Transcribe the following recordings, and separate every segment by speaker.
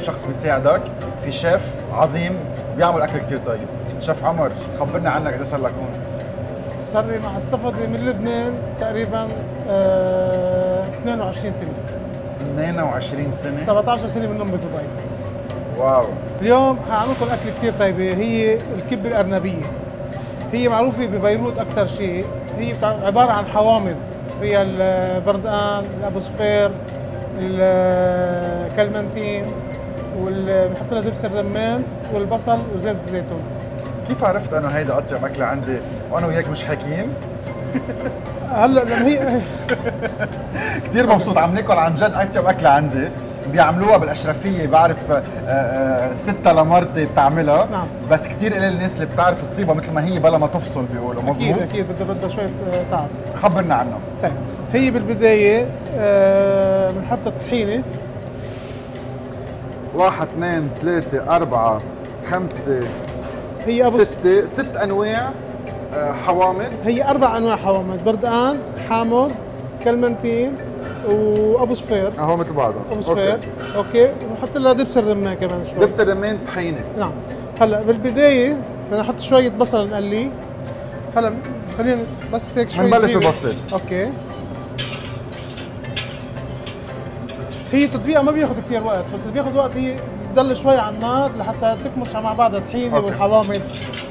Speaker 1: شخص بيساعدك، في شيف عظيم بيعمل اكل كثير طيب. شيف عمر، خبرنا عنك، قد صار لك هون؟
Speaker 2: صار لي مع السفر من لبنان تقريبا 22 سنه.
Speaker 1: 22 سنه؟
Speaker 2: 17 سنه منهم بدبي.
Speaker 1: واو.
Speaker 2: اليوم حاعمل لكم اكل كثير طيبه، هي الكبه الارنبيه. هي معروفه ببيروت اكثر شيء، هي عباره عن حوامض فيها البردقان، الابو صفير، الكلمنتين، وبنحط لها دبس الرمان والبصل وزيت الزيتون.
Speaker 1: كيف عرفت انه هيدا اطيب اكله عندي وانا وياك مش حاكيين؟
Speaker 2: هلا لما هي
Speaker 1: كثير مبسوط، عم ناكل عن جد اطيب اكله عندي. بيعملوها بالاشرفيه، بعرف ستة لمرتي بتعملها.
Speaker 2: نعم.
Speaker 1: بس كثير قليل الناس اللي بتعرف تصيبها مثل ما هي بلا ما تفصل بيقولوا. مظبوط؟
Speaker 2: اكيد بدها شويه تعب.
Speaker 1: خبرنا عنها.
Speaker 2: طيب، هي بالبدايه بنحط الطحينه.
Speaker 1: 1 2 3 4 5
Speaker 2: هي
Speaker 1: 6 انواع حوامض.
Speaker 2: هي 4 انواع حوامض: بردقان، حامض، كلمنتين، وابو صفير.
Speaker 1: هو مثل بعضها.
Speaker 2: ابو صفير. اوكي. ونحط لها دبس الرمان كمان شوي.
Speaker 1: دبس الرمان، طحينه.
Speaker 2: نعم. هلا بالبدايه بدنا نحط شويه بصل نقليه. هلا خلينا بس هيك شوي
Speaker 1: بنبلش بالبصلة.
Speaker 2: اوكي. هي تطبيقها ما بياخذ كثير وقت، بس اللي بياخذ وقت هي تضل شوي على النار لحتى تكمش مع بعضها الطحينه والحوامض.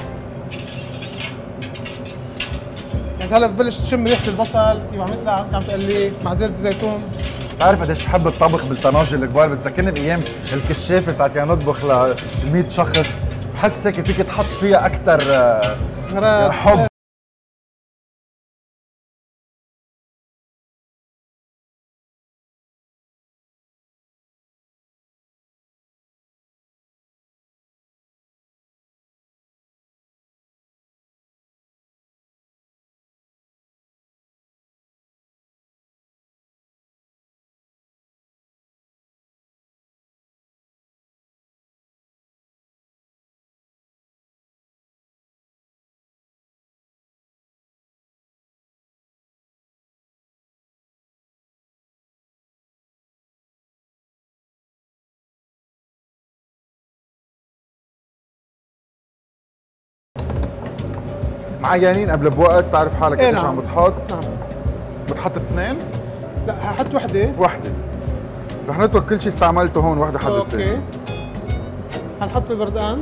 Speaker 2: يعني هلا ببلش تشم ريحه البصل، كيف عم يطلع عم تقليه مع زيت الزيتون.
Speaker 1: بتعرف قديش بحب الطبخ بالطناجر الكبار؟ بتذكرني بايام الكشافه ساعه كنا نطبخ ل 100 شخص. بحس هيك فيك تحط فيها اكثر حب. معينين قبل بوقت تعرف حالك قديش عم بتحط؟
Speaker 2: نعم.
Speaker 1: بتحط 2؟
Speaker 2: لا، ححط وحده.
Speaker 1: رح نترك كل شيء استعملته هون، وحده حددتين.
Speaker 2: اوكي. حنحط البردقان.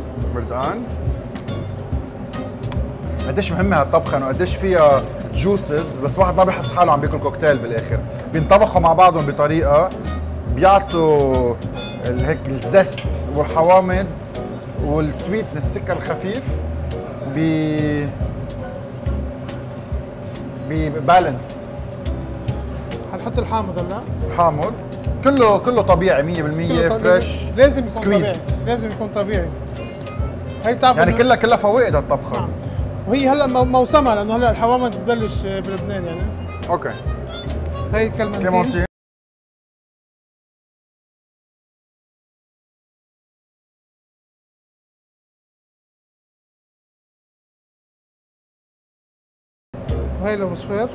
Speaker 1: قديش مهمه هالطبخه، انه قديش فيها جوسز، بس واحد ما بيحس حاله عم بياكل كوكتيل بالاخر. بينطبخوا مع بعضهم بطريقه بيعطوا هيك الزست والحوامض والسويت للسكر الخفيف بالانس.
Speaker 2: حنحط الحامض هلا.
Speaker 1: حامض كله طبيعي 100% فريش.
Speaker 2: لازم يكون طبيعي. لازم يكون طبيعي. هي بتعرف
Speaker 1: يعني كلها فوائد هالطبخه.
Speaker 2: نعم. وهي هلا موسمها، لانه هلا الحوامض بتبلش بلبنان يعني.
Speaker 1: اوكي.
Speaker 2: هي كلمنتين. وهي الابو صفير.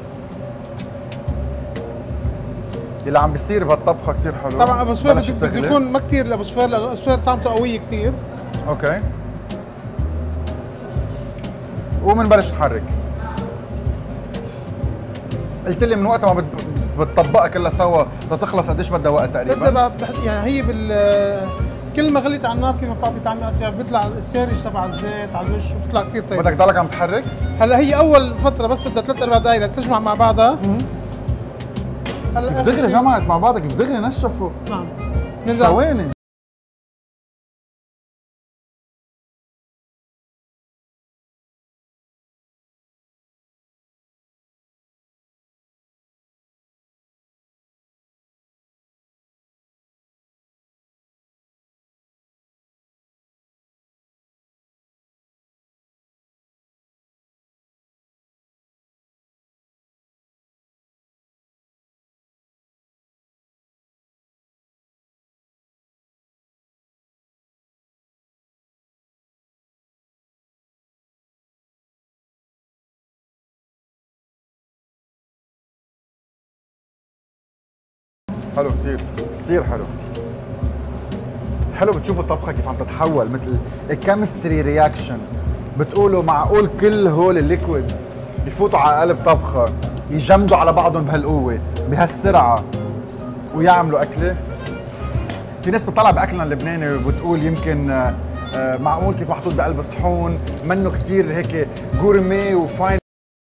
Speaker 1: اللي عم بيصير بهالطبخه كثير حلو.
Speaker 2: طبعا ابو صفير بده يكون ما كثير الابو صفير، لانه الابو صفير طعمته قويه كثير.
Speaker 1: اوكي. وبنبلش نحرك. قلت لي من وقت ما بتطبقها كلها سوا تتخلص قديش بدها وقت تقريبا؟
Speaker 2: يعني هي كل ما غليت على النار كل ما بتعطي طعم اطيب، بيطلع السارج تبع الزيت على الوش وبيطلع كثير طيب.
Speaker 1: بدك تضلك عم تحرك؟
Speaker 2: هلا هي اول فتره بس بدها 3-4 دقائق لتجمع مع بعضها.
Speaker 1: كيف دغري جمعت مع بعضها، كيف دغري نشفوا.
Speaker 2: نعم.
Speaker 1: ثواني. حلو كثير حلو. حلو بتشوفوا الطبخه كيف عم تتحول مثل الكيمستري رياكشن. بتقولوا معقول كل هول الليكويدز بفوتوا على قلب طبخه يجمدوا على بعضهم بهالقوه بهالسرعه ويعملوا اكله؟ في ناس بتطلع باكلنا اللبناني وبتقول يمكن معقول كيف محطوط بقلب صحون منه كتير هيك جورمي وفاين.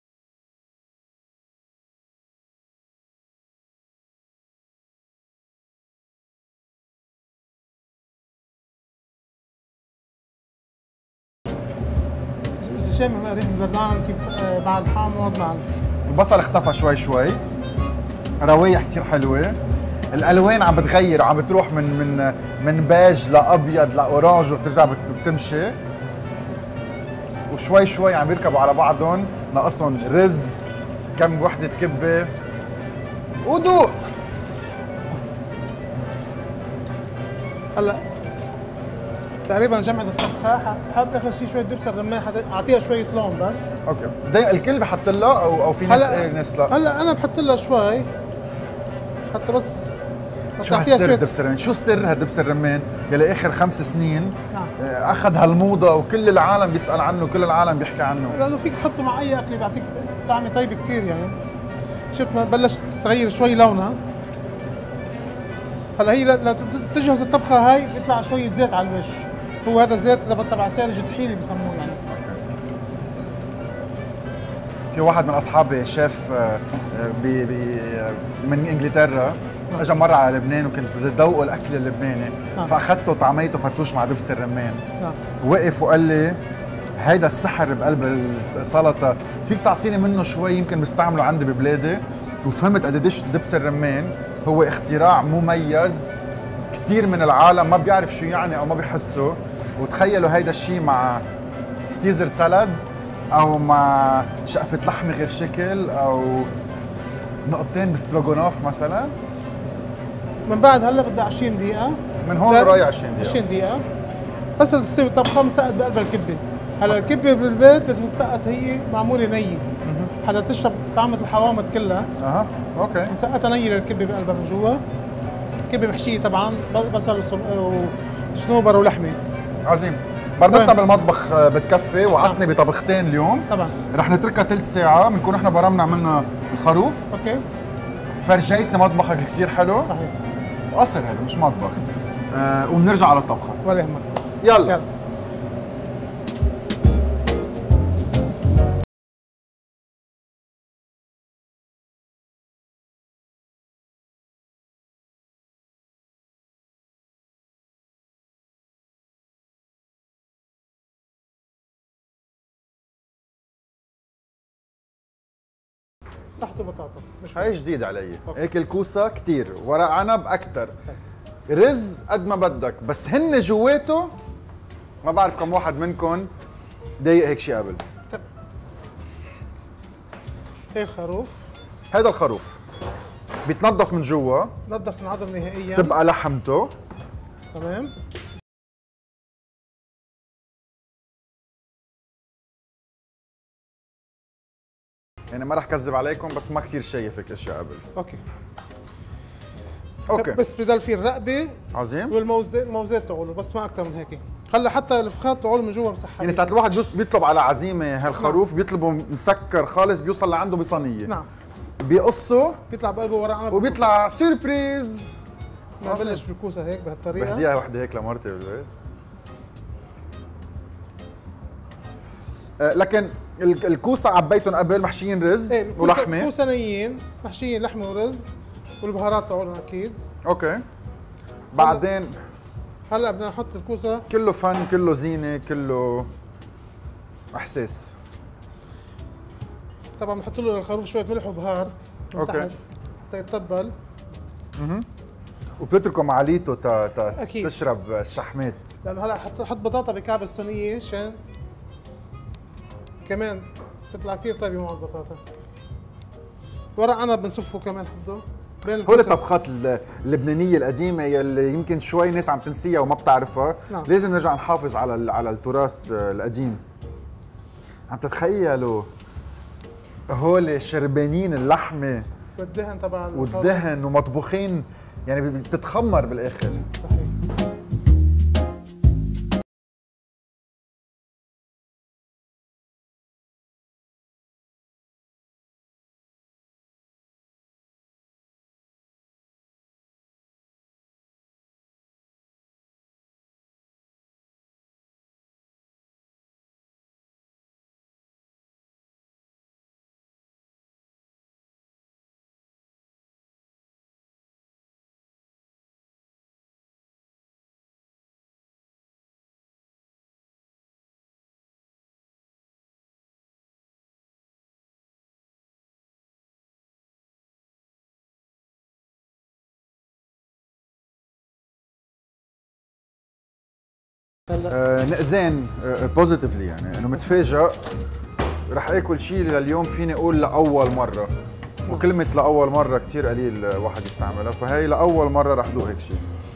Speaker 2: شامم ريحه البردان كيف مع الحامض مع
Speaker 1: البصل اختفى شوي شوي، روايح كتير حلوه، الالوان عم بتغير وعم بتروح من بيج لابيض لاورانج وبترجع بتمشي، وشوي شوي عم يركبوا على بعضهم. ناقصهم رز، كم وحده كبه، ودوق.
Speaker 2: هلا تقريبا جمعت الطبخه، حط اخر شيء شويه دبس الرمان، اعطيها شويه لون بس.
Speaker 1: اوكي، دايما الكل بحط لها او في ناس ناس لا؟
Speaker 2: هلا انا بحط لها شوي حتى بس
Speaker 1: شو هالسر دبس الرمان؟ شو سر هالدبس الرمان يلي اخر 5 سنين اخذ هالموضه وكل العالم بيسال عنه وكل العالم بيحكي عنه؟
Speaker 2: لانه فيك تحطه مع اي اكله بيعطيك طعمه طيبه كثير يعني. شفت ما بلشت تغير شوي لونها. هلا هي تجهز الطبخه هاي بيطلع شويه زيت على الوش، هو هذا الزيت تبع سالج الطحينه بسموه يعني.
Speaker 1: في واحد من اصحابي شيف من انجلترا اجى مره على لبنان وكنت بدي ذوقه الاكل اللبناني، فاخذته طعميته فتوش مع دبس الرمان. وقف وقال لي هيدا السحر بقلب السلطه، فيك تعطيني منه شوي يمكن بستعمله عندي ببلادي. وفهمت قديش دبس الرمان هو اختراع مميز، كثير من العالم ما بيعرف شو يعني او ما بيحسه. وتخيلوا هيدا الشيء مع سيزر سالاد او مع شقفه لحمه غير شكل او نقطتين بالستروغونوف مثلا.
Speaker 2: من بعد هلا بدها 20 دقيقة،
Speaker 1: من هون رايح 20 دقيقة.
Speaker 2: 20 دقيقة بس تستوي طبخة مسقط بقلب الكبة. هلا الكبة بالبيت لازم تسقط هي معمولة نية حتى تشرب طعمة الحوامض كلها.
Speaker 1: اوكي.
Speaker 2: مسقطة نية للكبة بقلبها من جوا. كبة محشية طبعا بصل وصنوبر ولحمة.
Speaker 1: عظيم. برمتنا بالمطبخ بتكفي وعطني بطبختين اليوم.
Speaker 2: طبعا.
Speaker 1: رح نتركها ثلث ساعة، بنكون احنا برمنا عملنا الخروف.
Speaker 2: اوكي.
Speaker 1: فرجيتنا مطبخك كثير حلو.
Speaker 2: صحيح.
Speaker 1: وقصر هذا مش مطبخ. وبنرجع على الطبخة.
Speaker 2: ولا يهمك.
Speaker 1: يلا.
Speaker 2: تحته بطاطا مش
Speaker 1: هاي جديد علي. هيك الكوسة كثير، ورق عنب أكثر، رز قد ما بدك، بس هن جواته ما بعرف كم واحد منكم ضايق هيك شيء قبل.
Speaker 2: هي الخروف.
Speaker 1: هيدا الخروف بيتنظف من جوا،
Speaker 2: نظف من عظم نهائيا،
Speaker 1: تبقى لحمته
Speaker 2: تمام.
Speaker 1: يعني ما رح كذب عليكم بس ما كثير شايف هيك اشياء قبل. اوكي.
Speaker 2: بس بضل في الرقبه.
Speaker 1: عظيم.
Speaker 2: والموزات تاعوله بس ما اكثر من هيك. هلا حتى الفخاد تاعوله من جوا مسحب.
Speaker 1: يعني ساعة الواحد بيطلب على عزيمه هالخروف بيطلبه مسكر خالص، بيوصل لعنده بصينيه.
Speaker 2: نعم.
Speaker 1: بيقصه
Speaker 2: بيطلع بقلبه ورق عنب
Speaker 1: وبيطلع سيربريز.
Speaker 2: بنبلش بالكوسه هيك بهالطريقه.
Speaker 1: بهديها وحده هيك لمرتي بالبيت. لكن الكوسه عبيتهم قبل محشيين رز ولحمه.
Speaker 2: الكوسه نيين محشيين لحمه ورز والبهارات تاعولهم اكيد.
Speaker 1: اوكي. بعدين
Speaker 2: هلا بدنا نحط الكوسه.
Speaker 1: كله فن، كله زينه، كله احساس.
Speaker 2: طبعا بنحط له للخروف شويه ملح وبهار من
Speaker 1: اوكي
Speaker 2: تحت حتى يتبل.
Speaker 1: وبتتركوا عليته
Speaker 2: أكيد.
Speaker 1: تشرب الشحمات.
Speaker 2: لانه هلا حط بطاطا بكعب الصينيه عشان كمان تطلع كثير طيبه مع البطاطا. ورق عنب بنصفه كمان حده.
Speaker 1: هول الطبخات اللبنانيه القديمه يلي يمكن شوي ناس عم تنسيها وما بتعرفها.
Speaker 2: نعم.
Speaker 1: لازم نرجع نحافظ على التراث القديم. عم تتخيلوا هول شربانين اللحمه
Speaker 2: والدهن تبع
Speaker 1: والدهن ومطبوخين، يعني بتتخمر بالاخر.
Speaker 2: صحيح.
Speaker 1: نقزان بوزيتيفلي، يعني انه متفاجئ رح اكل شيء لليوم فيني اقول لاول مره، وكلمه لاول مره كثير قليل واحد يستعملها، فهي لاول مره رح دوق هيك شيء.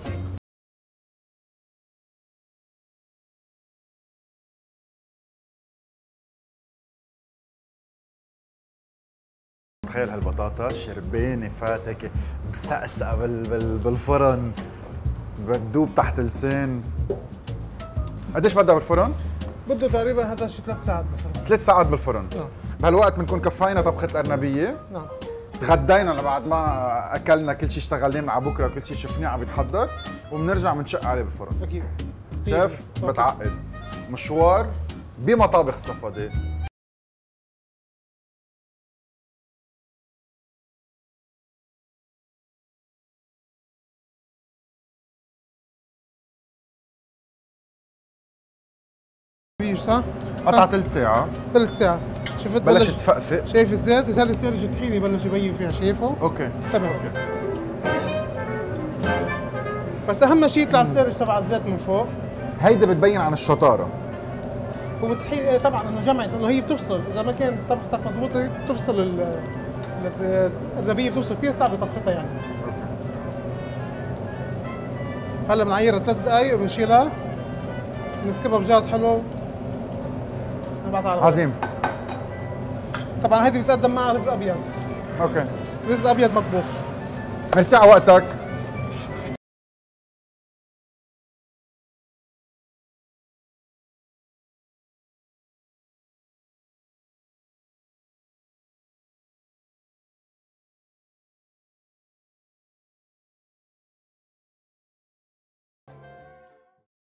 Speaker 1: تخيل هالبطاطا شربانه فات هيك مسقسقه بالفرن، بتدوب تحت لسان. قديش بدها بالفرن؟
Speaker 2: بده تقريبا هذا شي 3 ساعات بالفرن.
Speaker 1: 3 ساعات بالفرن.
Speaker 2: نعم.
Speaker 1: بهالوقت بنكون كفينا طبخه الارنبيه.
Speaker 2: نعم.
Speaker 1: تغدينا بعد ما اكلنا كل شيء اشتغلناه مع بكره، كل شيء شفناه عم يتحضر، وبنرجع بنشق عليه بالفرن.
Speaker 2: اكيد.
Speaker 1: شايف؟ بتعقد مشوار بمطابخ صفدي.
Speaker 2: صح؟
Speaker 1: قطع ثلث ساعة.
Speaker 2: 3 ساعات. شفت
Speaker 1: بلشت تفقفق.
Speaker 2: شايف الزيت؟ هذا السيرج الطحيني بلش يبين فيها، شايفه؟
Speaker 1: اوكي
Speaker 2: تمام. بس اهم شيء يطلع السيرج تبع الزيت من فوق.
Speaker 1: هيدا بتبين عن الشطارة.
Speaker 2: هو الطحين طبعا انه جمعت، انه هي بتفصل، اذا ما كان طبختك مضبوطه بتفصل الارنبيه، بتوصل كثير صعبه طبختها يعني. هلا بنعيرها 3 دقائق وبنشيلها، بنسكبها بجاط حلو، نبعتها على
Speaker 1: عظيم.
Speaker 2: طبعا هيدي بتقدم معها رز ابيض.
Speaker 1: اوكي.
Speaker 2: رز ابيض مطبوخ.
Speaker 1: ميرسي على وقتك.